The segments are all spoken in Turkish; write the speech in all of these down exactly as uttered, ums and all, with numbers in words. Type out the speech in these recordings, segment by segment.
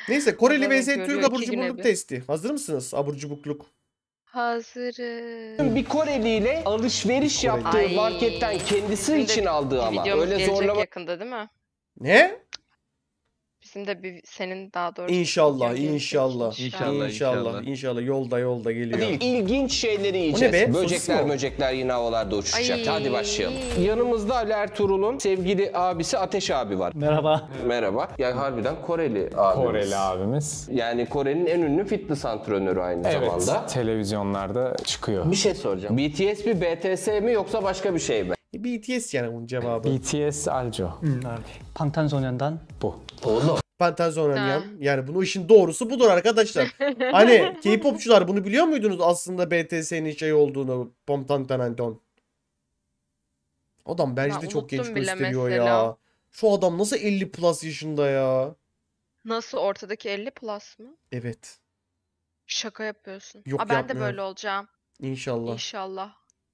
Neyse Koreli Babanın vs Türk görüyor abur iki güne cuburluk bir. testi. Hazır mısınız? Abur cuburluk. Hazırım. Bir Koreli ile alışveriş Koreli. yaptığı Ay, marketten kendisi bizim de için bir- aldığı bir ama videomuz öyle gelecek zorlama yakında değil mi? Ne? Bizim de bir senin daha doğrusu. İnşallah, videon gelecek inşallah. İnşallah, İnşallah. inşallah. İnşallah. Yolda yolda geliyor. değil. İlginç şeyleri O ne yiyeceğiz. be? Sosis Böcekler mi o? möcekler yine havalarda uçuşacak. Ay. Hadi başlayalım. Yanımızda Ali Ertuğrul'un sevgili abisi Ateş abi var. Merhaba. Merhaba. Yani harbiden Koreli abimiz. Koreli abimiz. Yani Kore'nin en ünlü fitness antrenörü aynı Evet, zamanda. televizyonlarda çıkıyor. Bir şey soracağım. B T S mi B T S mi yoksa başka bir şey mi? B T S yani bunun cevabı. B T S Aljo. 방탄소년단. Bu. Oğlum. Pantanzonyan. Ha. Yani bunu işin doğrusu budur arkadaşlar. Hani K-popçular bunu biliyor muydunuz aslında B T S'nin şey olduğunu? Pomtantananton. Adam bence Ben de çok genç unuttum bile gösteriyor ya. mesela. Şu adam nasıl elli plus yaşında ya? Nasıl ortadaki elli plus mı? Evet. Şaka yapıyorsun. Yok, Aa, ben de yapmıyorum. böyle olacağım. İnşallah. İnşallah.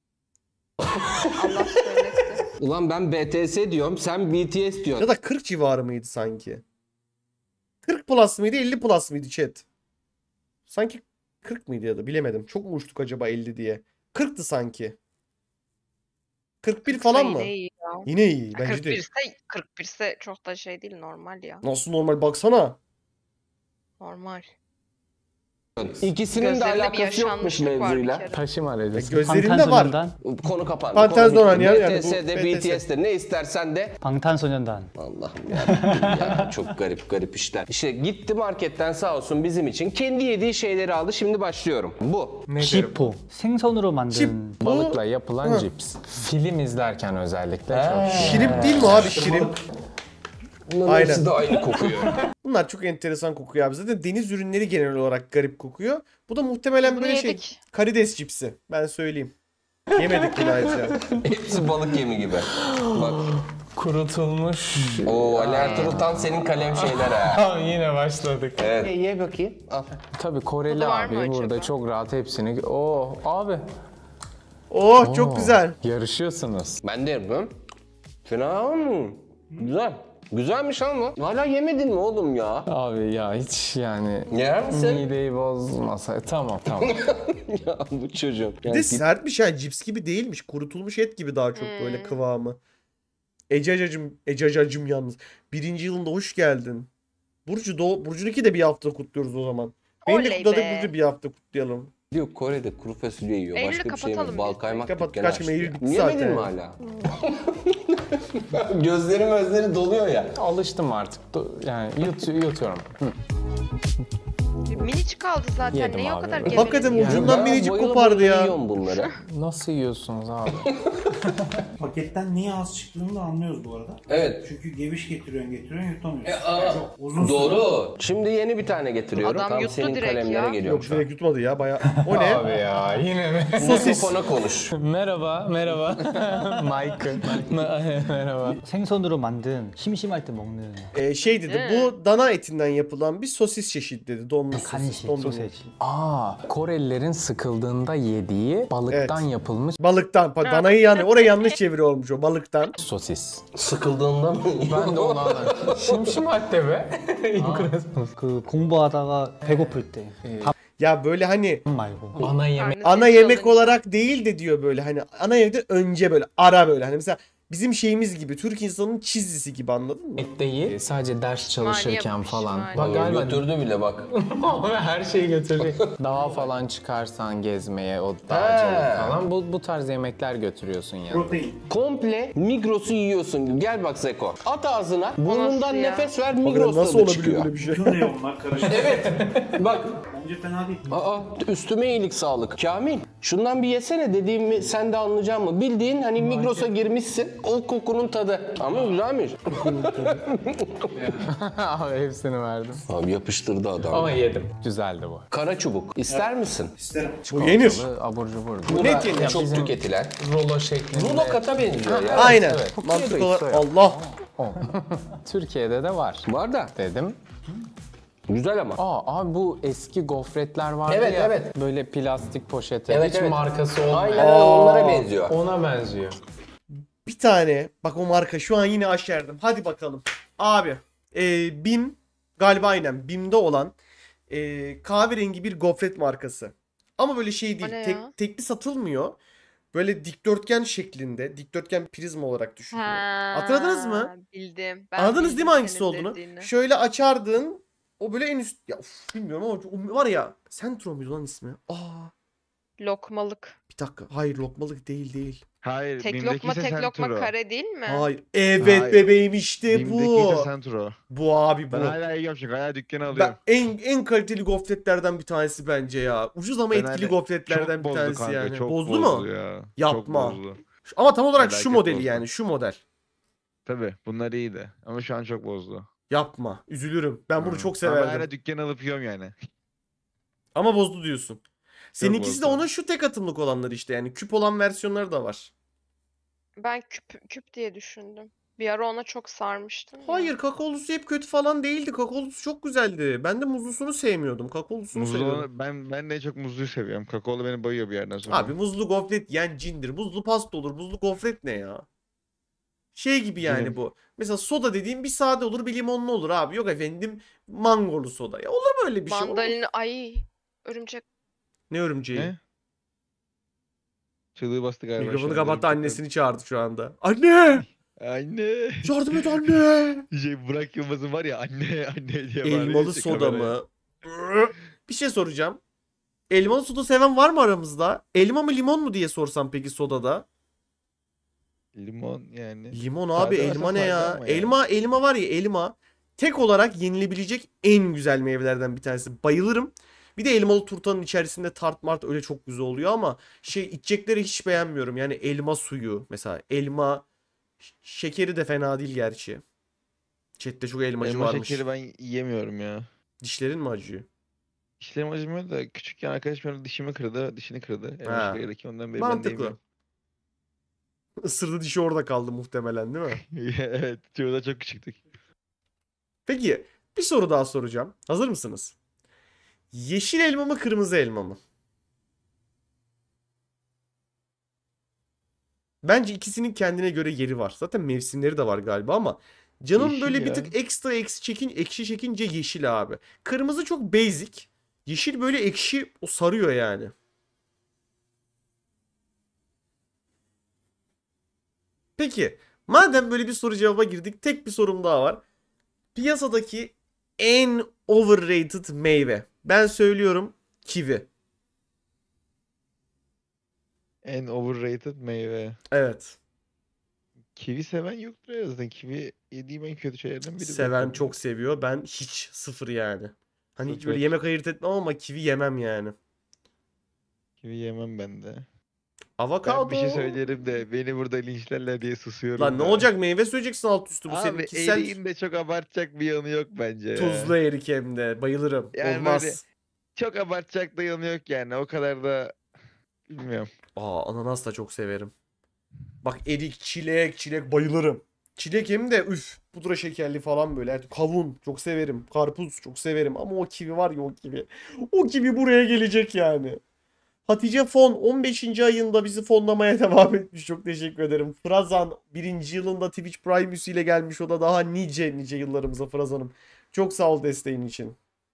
Allah söylesin. Ulan ben B T S diyorum, sen B T S diyorsun. Ya da kırk civarı mıydı sanki? kırk plus mıydı elli plus mıydı chat? Sanki kırk mıydı ya da bilemedim. Çok mu uçtuk acaba elli diye? kırktı sanki. kırk bir falan mı? Yine iyi ya. Yine iyi bence kırk bir de. ise kırk bir ise çok da şey değil, normal ya. Nasıl normal baksana. Normal. İkisinin de Gözlerinde bir alakası yokmuş yaşanmışlık var bir mevzuyla. kere. Taşıma Ya ailesi. gözlerinde var. 방탄소년단. Konu kapandı. Pantanzonan konu ya, bitti. yani bu B T S'de, B B T S. T S'de ne istersen de. 방탄소년단. Allah'ım ya, ya çok garip garip işler. İşte gitti marketten sağ olsun bizim için kendi yediği şeyleri aldı. Şimdi başlıyorum. Bu. 지포. 생선으로 만든. Çip bu Balıkla yapılan Hı. cips. Film izlerken özellikle çok. şirimp değil mi abi şirimp? Bunların Aynen. hepsi de aynı kokuyor. Bunlar çok enteresan kokuyor abi. Zaten deniz ürünleri genel olarak garip kokuyor. Bu da muhtemelen Bunu böyle şey yedik. karides cipsi. Ben söyleyeyim. Yemedik bunu ayrıca. Hepsi balık yemi gibi. Bak. Kurutulmuş. Oo, Ali Ertuğrul tam senin kalem şeyler ha. Tamam, yine başladık. Evet. Ye, ye bakayım. Al. Tabii Koreli Tadı var mı abi burada acaba? çok rahat hepsini. Oo abi. Oh çok Oo, güzel. Yarışıyorsunuz. Ben de yapıyorum. Fena mı? Güzel. Güzelmiş ama. Hala yemedin mi oğlum ya? Abi ya hiç yani Yer misin? mideyi bozmasa. Tamam tamam. Ya bu çocuğum. Bir de sertmiş ha, cips gibi değilmiş. Kurutulmuş et gibi daha çok böyle Hmm. kıvamı. Ecacacım, Ecacacım yalnız. Birinci yılında hoş geldin. Burcu doğ, Burcu'nunki de bir hafta kutluyoruz o zaman. Beni de Oley kutladık, be. Burcu bir hafta kutlayalım. Diyor Kore'de kuru fasulye yiyor. Eylül'ü Başka bir şey mi? kapatalım Bal biz. kaymak Kapat, dükkanı kaç açtı gün Eylül ya. bitti Yemedin zaten. mi hala? Gözlerim özleri doluyor ya. Alıştım artık. Do- Yani yut, yutuyorum. Hı. Minicik kaldı zaten. Yedim Niye o abi. kadar Hakikaten geveledin ya? ucundan Ben minicik bayıla kopardı bayıla ya. yiyorum bunları. Nasıl yiyorsunuz abi? Paketten niye az çıktığını da anlıyoruz bu arada. Evet. Çünkü geviş getiriyorsun getiriyorsun yutamıyorsun. E, aa, Çok uzun süre. Doğru. Şimdi yeni bir tane getiriyorum. Adam Tam yuttu senin direkt kalemlere ya. geliyorum Yok şu an. direkt yutmadı ya baya. O ne? Abi ya yine mi? Sosis. Mikrofona konuş. merhaba, merhaba. Michael. merhaba. 생선으로 만든 심심할 때 먹는 Ee, şey dedi, He. bu dana etinden yapılan bir sosis çeşidi dedi. Donmuş sosis. 간식 Dondurma. 소세지. Aa, Korelilerin sıkıldığında yediği balıktan Evet. yapılmış Balıktan. Pa- Danayı yani oraya yanlış çeviriyor olmuş o balıktan. sosis. Sıkıldığında mı? Ben de onu anladım. Şimşimal'de be. 그 공부하다가 배고플 때 밥 Ya böyle hani 말고 Ana yemek. Karnı ana sesi yemek alınca. olarak değil de diyor böyle hani ana yemekten önce böyle ara böyle hani mesela bizim şeyimiz gibi Türk insanının çizgisi gibi, anladın mı? Değil. Sadece ders çalışırken yapmış, falan. mani. Bak galiba Götürdü bile bak. her şeyi götürdü. Dağa falan çıkarsan gezmeye, o He. dağcılık falan. Bu, bu tarz yemekler götürüyorsun yani. Protein. Komple Migros'u yiyorsun. Gel bak Zeko. At ağzına. Burnundan nasıl ya? nefes ver, Hakikaten Migros'ta nasıl da olabiliyor çıkıyor. böyle bir şey? Bütün reyonlar karışık. Bak. Bence fena değil. Aa, üstüme iyilik sağlık. Kamil, şundan bir yesene dediğimi sen de anlayacaksın mı? Bildiğin hani Migros'a girmişsin. O kokunun tadı. Ama güzelmiş. Abi hepsini verdim. Abi yapıştırdı adam. Ama yedim. Güzeldi bu. Kara çubuk. İster misin? İsterim. Bu yenir. Abur cubur. Bu Ne da yenir? çok Bizim- tüketilen. Rulo şeklinde. Rulo kata benziyor ya. Aynen. evet. Mantık Soya, olarak soya. Allah. O. Türkiye'de de var Var da. dedim. Güzel ama. Aa abi bu eski gofretler vardı Evet, ya. evet. Böyle plastik poşete. Evet, Hiç evet. markası olmayan. Aynen öyle, onlara benziyor. Ona benziyor. Bir tane bak o marka şu an yine aşerdim. Hadi bakalım. Abi e, bin Galiba aynen BİM'de olan e, kahverengi bir gofret markası. Ama böyle şey değil. ne Tek, ya? tekli satılmıyor. Böyle dikdörtgen şeklinde. Dikdörtgen prizma olarak düşünüyor. Hatırladınız mı? Ha, bildim. Ben Anladınız değil bildim mi hangisi senin olduğunu? dediğini. Şöyle açardın. O böyle en üst... Ya uf, bilmiyorum ama o var ya. Sentro muydu lan ismi? Aa, Lokmalık. bir dakika. Hayır, lokmalık değil değil. Hayır, Tek BİM'deki lokma ise tek lokma Centro. kare değil mi? Hayır. Evet Hayır. bebeğim, işte BİM'deki bu. ise Centro. Bu abi bu. Ben hala yiyorum çünkü hala dükkanı Ben alıyorum. en en kaliteli gofretlerden bir tanesi bence ya. Ucuz ama Ben etkili hala- gofretlerden Çok bir bozdu tanesi kanka, yani. çok Bozdu bozdu mu? ya. Yapma. Çok bozdu. Şu- Ama tam olarak şu Felaket modeli bozdu. yani, şu model. Tabii bunlar iyiydi ama şu an çok bozdu. Yapma. Üzülürüm. Ben bunu Hı. çok Ama severdim. hala dükkanı alıp yiyorum yani. Ama bozdu diyorsun. Seninkisi de bozdu. onun şu tek atımlık olanları işte, yani küp olan versiyonları da var. Ben küp küp diye düşündüm. Bir ara ona çok sarmıştım ya. Hayır, kakaolusu hep kötü falan değildi. Kakaolusu çok güzeldi. Ben de muzlusunu sevmiyordum. Kakaolusunu Muzlu seviyordum. olanı- ben ben de en çok muzluyu seviyorum. Kakaolu beni bayıyor bir yerden sonra. Abi muzlu gofret yiyen cindir. Muzlu pasta olur. Muzlu gofret ne ya? Şey gibi yani Benim- bu. Mesela soda dediğim bir sade olur, bir limonlu olur abi. Yok efendim mangolu soda. Ya olur böyle bir şey. Olur mu? Mandalina ay örümcek. Ne örümceği? Ne? Çığlığı bastı galiba. Mikrofonu şu an. kapattı, annesini çağırdı şu anda. Anne! Anne. Yardım et anne! Şey Burak Yılmaz'ın var ya anne anne diye bağırıyor Elmalı işte soda kameraya. mı? Bir şey soracağım. Elmalı soda seven var mı aramızda? Elma mı limon mu diye sorsam peki sodada? Limon yani. Limon Sade abi, varsa elma ne sade ya? ama yani. Elma elma var ya, elma tek olarak yenilebilecek en güzel meyvelerden bir tanesi. Bayılırım. Bir de elmalı turtanın içerisinde tart mart öyle çok güzel oluyor ama şey, içecekleri hiç beğenmiyorum. Yani elma suyu mesela, elma ş- şekeri de fena değil gerçi. Chat'te çok elmacı Elma varmış. şekeri ben yiyemiyorum ya. Dişlerin mi acıyor? Dişlerim acımıyor da küçükken arkadaşım öyle dişimi kırdı, dişini kırdı. Elma Ha. şekeri yedik, ondan beri ben de Mantıklı. yemiyorum. Isırdı, dişi orada kaldı muhtemelen değil mi? Evet, çoğu da çok küçüktük. Peki bir soru daha soracağım. Hazır mısınız? Yeşil elma mı, kırmızı elma mı? Bence ikisinin kendine göre yeri var. Zaten mevsimleri de var galiba ama canım Yeşil böyle bir ya. tık ekstra eksi çekin, ekşi çekince yeşil abi. Kırmızı çok basic. Yeşil böyle ekşi, o sarıyor yani. Peki madem böyle bir soru cevaba girdik, tek bir sorum daha var. Piyasadaki en overrated meyve. Ben söylüyorum, kivi. En overrated meyve. Evet. Kivi seven yoktur ya zaten. Kivi yediğim en kötü şeylerden biri. Seven zaten. çok seviyor. Ben hiç, sıfır yani. Hani hiç Sıfır. böyle yemek ayırt etmem ama kivi yemem yani. Kivi yemem ben de. Avokado. Ben bir şey söylerim de beni burada linçlerler diye susuyorum Lan ne da. olacak, meyve söyleyeceksin alt üstü, bu senin Abi kişisel eriğin de çok abartacak bir yanı yok bence ya. tuzlu erik hem de. Bayılırım. Yani Olmaz. böyle- Çok abartacak da yanı yok yani. O kadar da bilmiyorum. Aa, ananas da çok severim. Bak erik, çilek, çilek bayılırım. Çilek hem de üf, pudra şekerli falan böyle. Kavun çok severim. Karpuz çok severim ama o kivi var ya, o kivi. O kivi buraya gelecek yani. Hatice Fon on beşinci ayında bizi fonlamaya devam etmiş. Çok teşekkür ederim. Frazan birinci yılında Twitch Prime üyesiyle gelmiş. O da daha nice nice yıllarımıza Frazan'ım. Çok sağ ol desteğin için.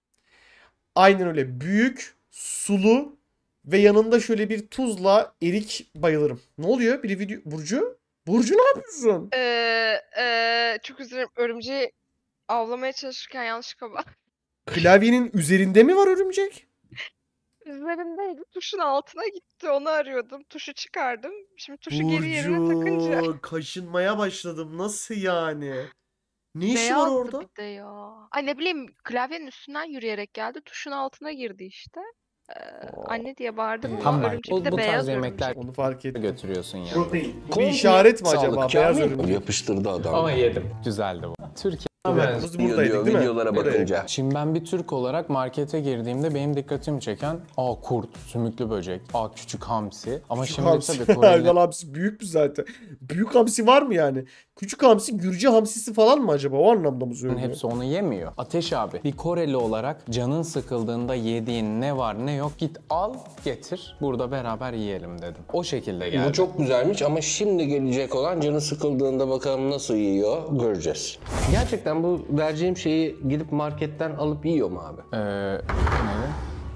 Aynen öyle. Büyük, sulu ve yanında şöyle bir tuzla erik bayılırım. Ne oluyor? Biri video... Burcu? Burcu ne yapıyorsun? Ee, ee, çok üzülürüm. Örümceği avlamaya çalışırken yanlışlıkla bak. Klavyenin üzerinde mi var örümcek? Üzerindeydi. Tuşun altına gitti. Onu arıyordum. Tuşu çıkardım. Şimdi tuşu geri yerine takınca. Burcu, kaşınmaya başladım. Nasıl yani? Ne işi var Beyazdı orada? bir de ya. Ay ne bileyim klavyenin üstünden yürüyerek geldi. Tuşun altına girdi işte. Ee, anne diye bağırdım. Hmm. ama Tam örümcek bu- de bu tarz beyaz yemekler- örümcek. Onu fark ettim. götürüyorsun yani. Protein. Bu bir işaret mi acaba? Sağlık. Beyaz Kamil. örümcek. Yapıştırdı adam. Ama yedim. Güzeldi bu. Türkiye. Biz Diyor, buradaydık diyor, değil mi? videolara Buraya. bakınca. Şimdi ben bir Türk olarak markete girdiğimde benim dikkatimi çeken aa kurt, sümüklü böcek, aa küçük hamsi. Ama Küçük şimdi hamsi. tabii Koreli Hayvan hamsi büyük mü zaten? Büyük hamsi var mı yani? Küçük hamsi Gürcü hamsisi falan mı acaba? O anlamda mı söylüyor? hepsi onu yemiyor. Ateş abi, bir Koreli olarak canın sıkıldığında yediğin ne var ne yok git al getir burada beraber yiyelim dedim. O şekilde geldi. Bu çok güzelmiş ama şimdi gelecek olan canı sıkıldığında bakalım nasıl yiyor göreceğiz. Gerçekten Ben bu vereceğim şeyi gidip marketten alıp yiyorum abi. Ee, ne?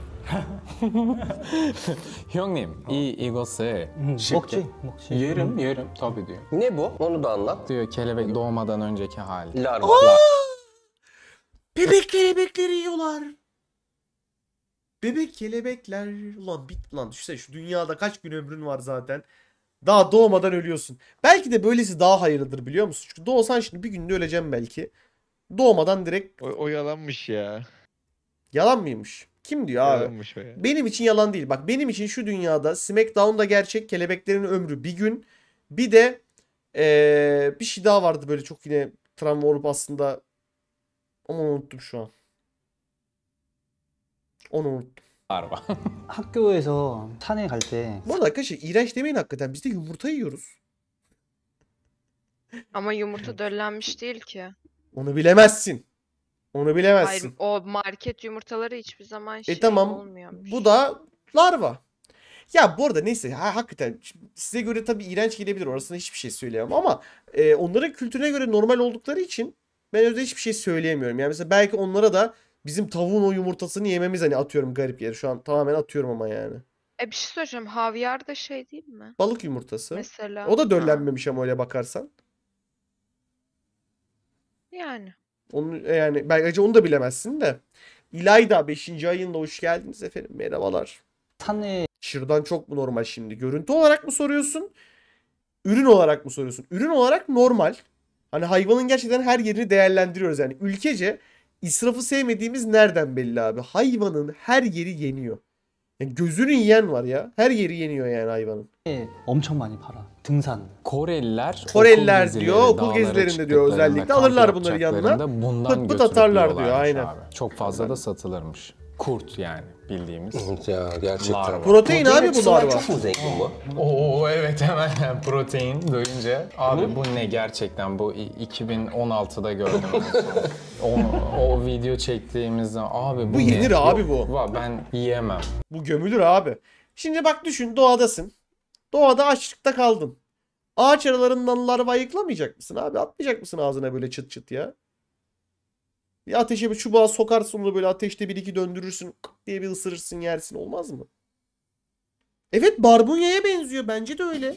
형님, 이 이것을 먹지, 먹지. yerim, yerim tabii diyor. Ne bu? Onu da anlat. Diyor kelebek doğmadan önceki hali. Larva. Bebek kelebekleri yiyorlar. Bebek kelebekler. Ulan bit lan düşünsene şu dünyada kaç gün ömrün var zaten. Daha doğmadan ölüyorsun. Belki de böylesi daha hayırlıdır biliyor musun? Çünkü doğsan şimdi bir günde öleceğim belki. Doğmadan direkt O, o yalanmış ya. yalan mıymış? Kim diyor abi? Yalanmış o ya. Benim için yalan değil. Bak benim için şu dünyada SmackDown'da gerçek, kelebeklerin ömrü bir gün. Bir de ee, bir şey daha vardı böyle çok yine travma olup aslında ama unuttum şu an. Onu unuttum. Larva. 학교에서 산에 갈 때 Bu arada arkadaşlar iğrenç demeyin hakikaten. Biz de yumurta yiyoruz. Ama yumurta döllenmiş değil ki. Onu bilemezsin. Onu Hayır, bilemezsin. o market yumurtaları hiçbir zaman şey E tamam. olmuyormuş. Bu da larva. Ya bu arada neyse ha, hakikaten şimdi size göre tabii iğrenç gelebilir. Orasında hiçbir şey söyleyemem ama e, onların kültürüne göre normal oldukları için ben öyle hiçbir şey söyleyemiyorum. Yani mesela belki onlara da bizim tavuğun o yumurtasını yememiz hani atıyorum garip yer. Şu an tamamen atıyorum ama yani. E bir şey söyleyeceğim. Havyar da şey değil mi? Balık yumurtası. Mesela. O da Ha, döllenmemiş ama öyle bakarsan. yani. Onu yani belki onu da bilemezsin de. İlayda beşinci ayında hoş geldiniz efendim. Merhabalar. 산에 Şırdan çok mu normal şimdi? Görüntü olarak mı soruyorsun? Ürün olarak mı soruyorsun? Ürün olarak normal. Hani hayvanın gerçekten her yerini değerlendiriyoruz yani. Ülkece israfı sevmediğimiz nereden belli abi? Hayvanın her yeri yeniyor. Yani gözünü yiyen var ya. Her yeri yeniyor yani hayvanın. 엄청 많이 팔아. 등산. Koreliler Koreliler okul diyor, gezileri, okul dağlara gezilerinde diyor çıktıklarında, özellikle. kamp Alırlar bunları yanına, yapacaklarında bundan pıt pıt götürüp atarlar diyor, yiyorlarmış aynen. abi. Çok fazla da satılırmış. Kurt yani bildiğimiz. Ya gerçekten. Larva. Protein abi bu açısından larva. Çok mu zengin bu? Oo evet hemen protein duyunca. Abi bu ne gerçekten bu i- iki bin on altıda gördüm. o, o video çektiğimizde abi bu, Bu ne? yenir abi Yok, bu. va- Ben yiyemem. Bu gömülür abi. Şimdi bak düşün doğadasın. Doğada açlıkta kaldın. Ağaç aralarından larva ayıklamayacak mısın abi? Atmayacak mısın ağzına böyle çıt çıt ya? Bir ateşe bir çubuğa sokarsın onu böyle ateşte bir iki döndürürsün. Kık diye bir ısırırsın yersin olmaz mı? Evet barbunyaya benziyor. Bence de öyle.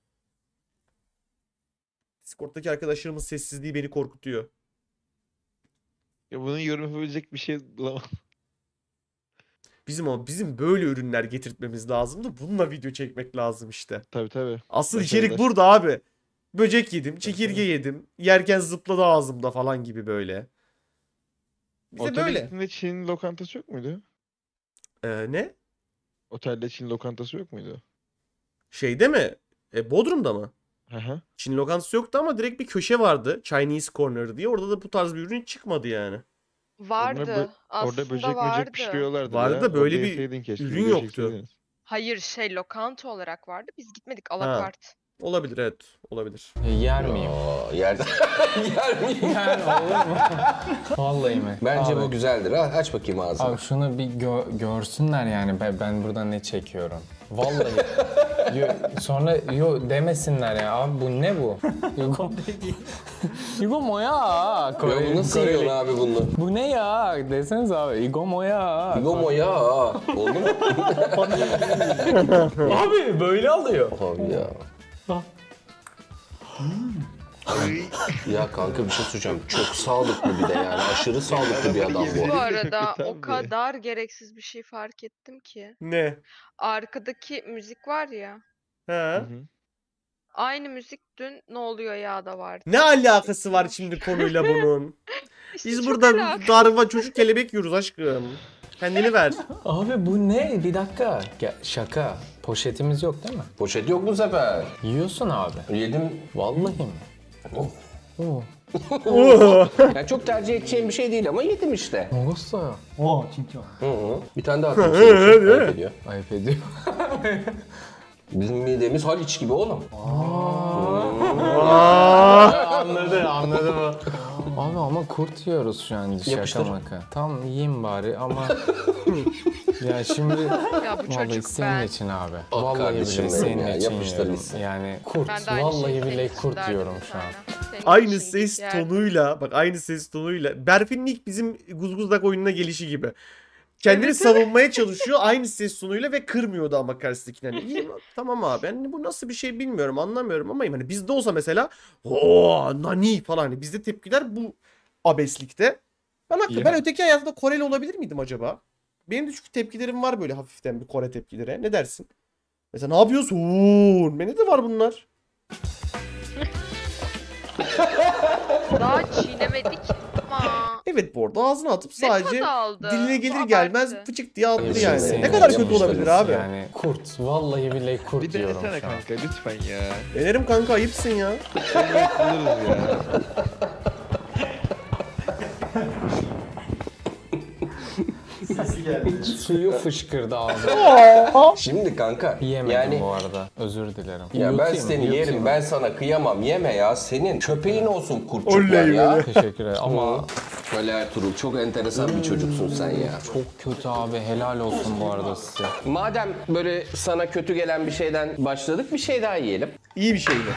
Discord'daki arkadaşlarımın sessizliği beni korkutuyor. Ya bunun yorum yapabilecek bir şey bulamadım. Bizim ama bizim böyle ürünler getirtmemiz lazımdı. Bununla video çekmek lazım işte. Tabii tabii. Asıl Başarılar. içerik burada abi. Böcek yedim, çekirge yedim. Yerken zıpladı ağzımda falan gibi böyle. Bize Otelin böyle. üstünde Çin lokantası yok muydu? Ee, ne? Otelde Çin lokantası yok muydu? Şeyde mi? E, Bodrum'da mı? Hı hı. Çin lokantası yoktu ama direkt bir köşe vardı. Chinese Corner diye. Orada da bu tarz bir ürün hiç çıkmadı yani. Vardı. bö- Aslında Orada böcek vardı. böcek pişiriyorlardı Vardı ya. da böyle Orada bir yeseydin keşke, ürün video yoktu. çekseydiniz. Hayır şey lokanta olarak vardı. Biz gitmedik Ha. alakart. Olabilir evet. Olabilir. E, yer miyim? Aa, yer... yer miyim? Yani olur mu? Vallahi mi? Bence Abi, bu güzeldir. Ha, aç bakayım ağzını. Abi şunu bir gö- görsünler yani ben, ben burada ne çekiyorum. Vallahi. yo, sonra yo demesinler ya abi bu ne bu? Yugo. Yugo moya. Ya Kore- bu nasıl Koreli. yiyorsun abi bunu? Bu ne ya? Deseniz abi. Yugo moya. Yomo ya. Oldu mu? Abi böyle alıyor. Abi ya. Ya kanka bir şey söyleyeceğim. Çok sağlıklı bir de yani. Aşırı sağlıklı bir adam bu. Bu arada o Tabii. kadar gereksiz bir şey fark ettim ki. Ne? Arkadaki müzik var ya. Ha? Hı hı. Aynı müzik dün Ne Oluyor Ya da vardı. Ne alakası var şimdi konuyla bunun? İşte Biz çok burada alakalı. darva çocuk kelebek yiyoruz aşkım. Kendini ver. Abi bu ne? Bir dakika. Gel, şaka. Poşetimiz yok değil mi? Poşet yok bu sefer. Yiyorsun abi. Yedim. Vallahi mi? Oh. Oo. Yani çok tercih edeceğim bir şey değil ama yedim işte. Mogos'ta. 어 진짜. Hı hı. Bir tane daha atayım senin için. Ayıp ediyor. Ayıp ediyor. Bizim midemiz Haliç gibi oğlum. Anladı, anladı mı? Abi ama kurt yiyoruz şu an şaka Yapıştır. maka. Tam yiyeyim bari ama ya şimdi Ya bu vallahi çocuk senin ben. için abi. Ah Vallahi kardeşim bile benim senin ya, için yapıştır yiyorum. gitsin. Yani kurt, Ben de aynı şeyi vallahi senin bile için kurt derdim yiyorum bir şu an. tane. Senin aynı için ses yer. tonuyla bak aynı ses tonuyla Berfin'in ilk bizim Guzguzdak oyununa gelişi gibi. Kendini Evet, savunmaya çalışıyor aynı ses tonuyla ve kırmıyordu ama karşısındakini. Hani, "İyi, tamam abi hani bu nasıl bir şey bilmiyorum anlamıyorum ama hani bizde olsa mesela o nani falan hani bizde tepkiler bu abeslikte. Ben haklı. Ya. Ben öteki hayatımda Koreli olabilir miydim acaba? Benim de çünkü tepkilerim var böyle hafiften bir Kore tepkileri. Ne dersin? Mesela ne yapıyorsun? Bende de var bunlar. Daha çiğnemedik ama. Evet bu arada ağzına atıp Ne sadece tadı aldı? diline Bu gelir gelmez abartı. fıçık diye attı Hayır, yani. şey Ne kadar kötü sevmiyorum olabilir işte abi? Yani kurt. Vallahi billahi kurt Bir diyorum denesene şu an. kanka lütfen ya. Denerim kanka ayıpsın ya. Sevmek buluruz ya. Sesi geldi. Suyu fışkırdı ağzıma. Şimdi kanka Yiyemedim yani bu arada. Özür dilerim. ya ben Yutayım, seni yutayım. yerim, ben sana kıyamam. Yeme ya, senin köpeğin olsun kurtçuklar Oley ya. be. Teşekkür ederim ama Ali Ertuğrul, çok enteresan bir çocuksun sen ya. çok kötü abi. Helal olsun bu arada size. Madem böyle sana kötü gelen bir şeyden başladık, bir şey daha yiyelim. İyi bir şeydi.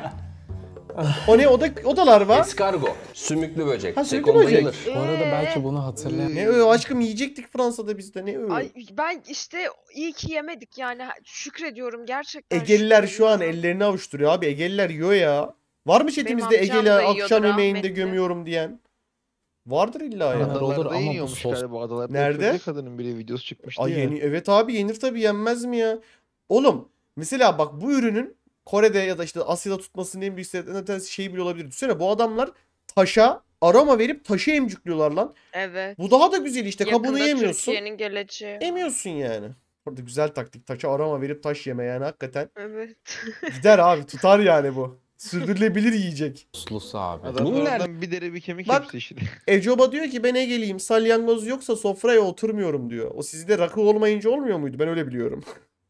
O ne? O da o da larva. Eskargo, sümüklü böcek. Ha, sümüklü Sekon böcek. bayılır. Bu arada belki bunu hatırlayamam. Ne ö aşkım yiyecektik Fransa'da biz de ne ö. Ay ben işte iyi ki yemedik yani şükrediyorum gerçekten. Egeliler şu an şükrediyorum. ellerini avuşturuyor abi. Egeliler yiyor ya. Var mı chatimizde amcam Egeli da akşam yiyordu yemeğinde rahmetli. gömüyorum diyen? Vardır illa ya. Adalar olur Adalarda ama bu yiyormuş sos- galiba. Adalarda Nerede? yapıyordu ya, kadının biri videosu çıkmıştı Ay ya. yeni evet abi yenir tabii yenmez mi ya? Oğlum mesela bak bu ürünün Kore'de ya da işte Asya'da tutmasının en büyük sebeplerinden şey bile olabilir. Düşünsene bu adamlar taşa aroma verip taşı emcikliyorlar lan. Evet. Bu daha da güzel işte kabuğunu Yakında yemiyorsun. Türkiye'nin geleceği. Emiyorsun yani. Orada güzel taktik. Taşa aroma verip taş yeme yani hakikaten. Evet. Gider abi tutar yani bu. Sürdürülebilir yiyecek. Soslusu abi. Adamlar Bunlar- oradan bir deri bir kemik Bak- hepsi işte. Ecoba diyor ki ben Ege'liyim. Salyangoz yoksa sofraya oturmuyorum diyor. O sizde rakı olmayınca olmuyor muydu? Ben öyle biliyorum.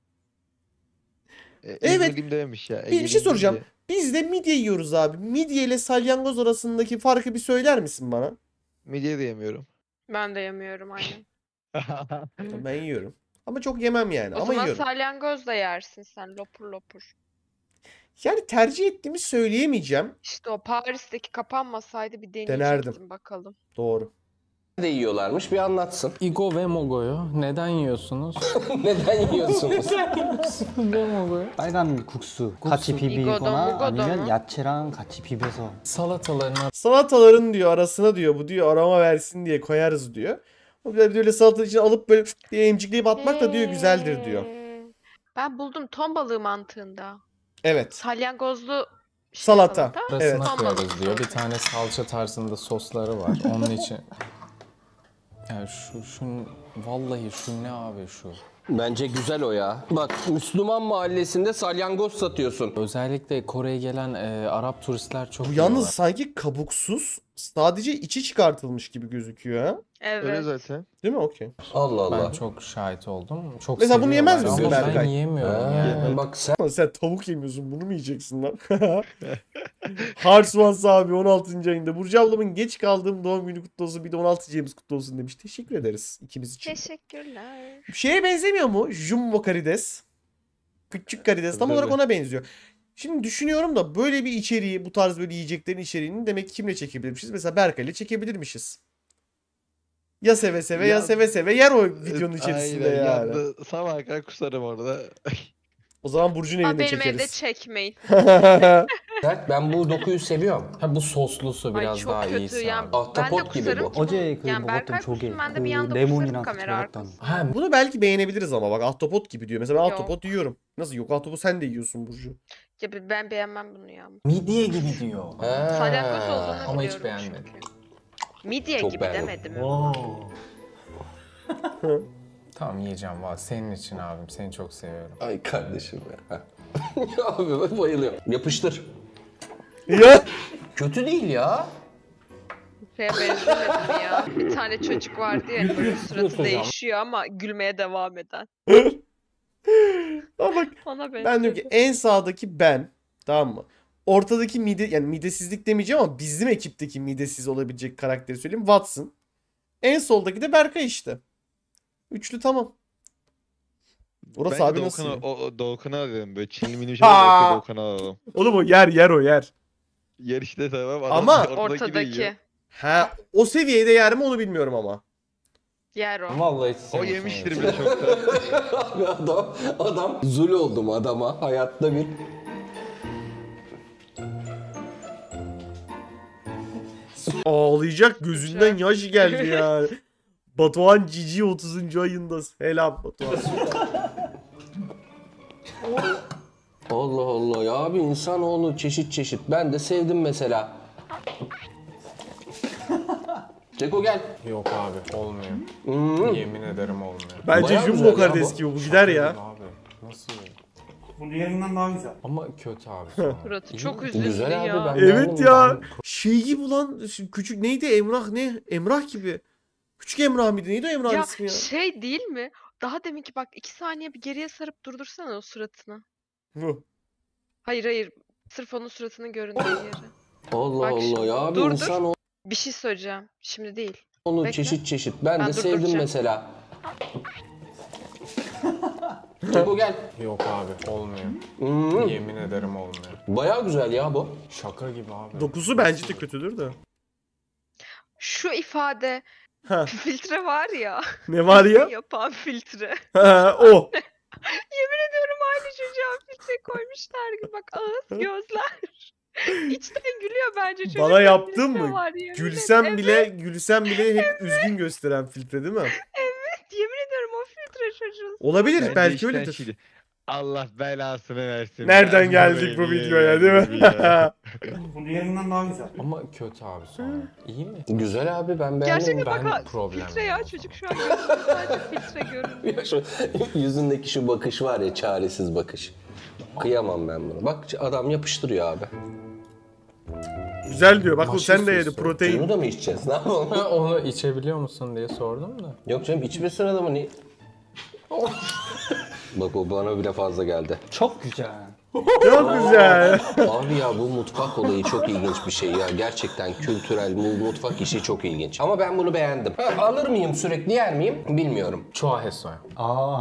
E, Evet. Ezmeliyim dememiş ya. Bir, bir şey Egeliyim soracağım. deyince. Biz de midye yiyoruz abi. Midye ile salyangoz arasındaki farkı bir söyler misin bana? Midye de yemiyorum. Ben de yemiyorum aynen. Ben yiyorum. Ama çok yemem yani. O Ama zaman yiyorum. salyangoz da yersin sen lopur lopur. Yani tercih ettiğimi söyleyemeyeceğim. İşte o Paris'teki kapanmasaydı bir Denerdim. deneyecektim bakalım. Doğru. de yiyorlarmış, bir anlatsın. Igo ve Mogo'yu neden yiyorsunuz? Neden yiyorsunuz? ve Mogo'yu. 빨간 국수 같이 이거다, 비비거나 뭐가다. 아니면 야채랑 같이 비벼서 Salatalarına Salataların diyor arasına diyor bu diyor aroma versin diye koyarız diyor. O bir de böyle salata için alıp böyle diye emcikleyip atmak da diyor güzeldir diyor. Ee, Ben buldum ton balığı mantığında. Evet. Salyangozlu şey Salata. salata. Evet. arasına Ton koyarız balığı diyor. Bir salata. tane salça tarzında sosları var. Onun için. Yani şu, şu vallahi şu ne abi şu. Bence güzel o ya. Bak, Müslüman mahallesinde salyangoz satıyorsun. Özellikle Kore'ye gelen e, Arap turistler çok Bu yiyorlar. yalnız sanki kabuksuz sadece içi çıkartılmış gibi gözüküyor ha. Öyle Evet. zaten. Değil mi? Okey. Allah Allah. Ben çok şahit oldum. Çok Mesela bunu yemez seviyorlar misin ama ben Berkay? yiyemiyorum Ha, yani. bak sen Sen tavuk yemiyorsun bunu mu yiyeceksin lan? Harsvans abi on altıncı ayında. Burcu ablamın geç kaldığım doğum günü kutlu olsun bir de on altıncı ayımız kutlu olsun demiş. Teşekkür ederiz ikimiz için. Teşekkürler. Şeye benzemiyor mu? Jumbo karides. Küçük karides. Tam Tabii, olarak tabii. ona benziyor. Şimdi düşünüyorum da böyle bir içeriği, bu tarz böyle yiyeceklerin içeriğini demek ki kimle çekebilirmişiz? Mesela Berkay'la çekebilirmişiz. Ya seve seve ya, Ya- seve seve yer o videonun içerisinde Aynen, yani. yandı. Sabah kadar kusarım orada. O zaman Burcu'nun Aa, evinde benim evde çekeriz. çekmeyin. sert. Ben bu dokuyu seviyorum. Ha bu soslusu Ay biraz çok daha kötü iyisi ya. abi. Ben de Ahtapot gibi kusarım bu. ki 어제 그 Yani Berkay 먹었던 조개 kussun, ben de 그 bir anda kusarım 레몬이랑 같이 kamera 먹었던 arkasında. Ha Bunu belki beğenebiliriz ama bak ahtapot gibi diyor. Mesela ben Yok. ahtapot yiyorum. Nasıl yok ahtapot sen de yiyorsun Burcu. Ya ben beğenmem bunu ya. midye gibi diyor. Ha. Salyangoz olduğunu Ama hiç biliyorum beğenmedim. çünkü. Midye Çok gibi beğendim. demedim. 오. Tamam yiyeceğim valla senin için abim seni çok seviyorum. Ay kardeşim ya. Ya abi ben bayılıyorum. Yapıştır. Ya Kötü değil ya. Şeye benzemedim ya. Bir tane çocuk vardı ya böyle suratı hocam. değişiyor ama gülmeye devam eden. ama bak Ona benziyor. ben diyorum ki en sağdaki ben. Tamam mı? Ortadaki mide yani midesizlik demeyeceğim ama bizim ekipteki midesiz olabilecek karakteri söyleyeyim. Watson. En soldaki de Berkay işte. Üçlü tamam. Orası Bence abi nasıl Doğukan'ı yiyor? o- o- Doğukan'ı alalım böyle. Çinli mini bir şey var ya, Ha! Doğukan'ı alalım. Oğlum o yer yer o yer. Yarışta tamam. Adam Ama- ortadaki de yiyor. Ortadaki. Ha, o seviyede yer mi onu bilmiyorum ama. Yer o. Vallahi hiç O sevmiyorum. yemiştir bile çoktan. Abi adam, adam zul oldum adama. Hayatta bir Ağlayacak, gözünden yaş geldi ya. Batuhan Cici otuzuncu ayında. Selam Batuhan. Allah Allah ya abi insanoğlu çeşit çeşit. Ben de sevdim mesela. Ceko gel. Yok abi olmuyor. Hmm. Yemin ederim olmuyor. Bence Bayağı Jumbo güzel ya kardeş bu. gibi bu gider ya. Abi nasıl? Bu diğerinden daha güzel. Ama kötü abi sonra. Suratı çok İyi. üzüldü Güzel abi, ya. ben- Evet beğendim ya. ben. Şey gibi lan, küçük neydi Emrah ne? Emrah gibi. Küçük Emrah mıydı? Neydi o Emrah'ın Ya ismi ya? şey değil mi? Daha deminki bak iki saniye bir geriye sarıp durdursana o suratını. Bu. Hayır hayır. Sırf onun suratının göründüğü yeri. Allah Bak Allah şimdi, ya abi dur, dur. insanoğlu Bir şey söyleyeceğim. Şimdi değil. Bekle. çeşit çeşit. Ben, Ben de sevdim durduracağım. mesela. Ceko gel. Yok abi olmuyor. Hmm. Yemin ederim olmuyor. Bayağı güzel ya bu. Şaka gibi abi. Dokusu bence de kötüdür de. Şu ifade Ha, filtre var ya. ne var ya? Yapan filtre. Ha, o. Yemin ediyorum aynı çocuğa filtre koymuşlar gibi. Bak ağız, gözler. İçten gülüyor bence çocuk. Bana yaptın Filtre mı? var yemin Gülsem ederim. bile, gülsem bile hep üzgün gösteren filtre değil mi? Evet, yemin ediyorum o filtre çocuğun. Olabilir, Bence belki içten öyledir. şeydi. Allah belasını versin. Nereden Ben geldik bu burayı videoya değil yemedim ya. mi? Bu diğerinden daha güzel. Ama kötü abi sonra. İyi mi? Güzel abi ben beğendim. Gerçekten ben bak ha, problem filtre ya yok. çocuk şu an gözünde sadece filtre görünüyor. Ya şu yüzündeki şu bakış var ya çaresiz bakış. Kıyamam ben buna. Bak adam yapıştırıyor abi. Güzel diyor. Bak o Maşa sen de yedi istiyorsun. protein. Bunu da mı içeceğiz? Ne yapalım? Onu içebiliyor musun diye sordum da. Yok canım içmesin adamı niye? Bak o bana bile fazla geldi. çok güzel. Çok güzel. Abi ya bu mutfak olayı çok ilginç bir şey ya. Gerçekten kültürel bu mutfak işi çok ilginç. Ama ben bunu beğendim. Ha, alır mıyım sürekli yer miyim? Bilmiyorum. Çoğa hesoya. 아,